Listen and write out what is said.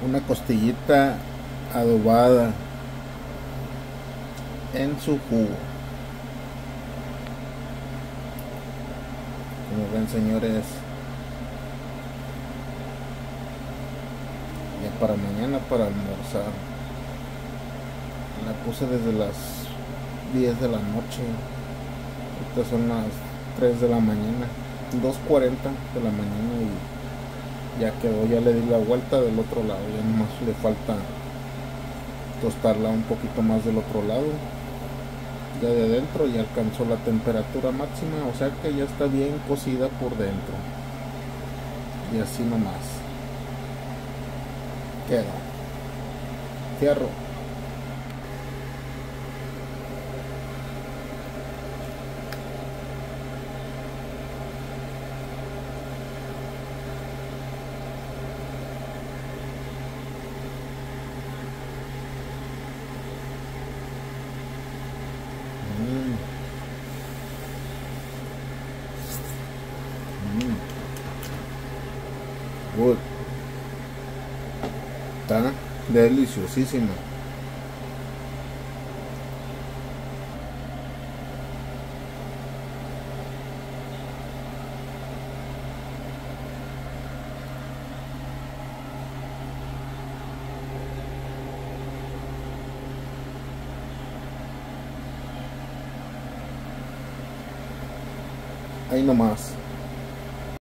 una costillita adobada en su jugo. Como ven, señores, ya para mañana para almorzar. La puse desde las 10 de la noche. Estas son las 3 de la mañana, 2:40 de la mañana, y ya quedó. Ya le di la vuelta del otro lado, ya nomás le falta tostarla un poquito más del otro lado. Ya de adentro ya alcanzó la temperatura máxima, o sea que ya está bien cocida por dentro. Y así nomás queda. Cierro. Mm, mm, good. Está deliciosísima. Ahí nomás.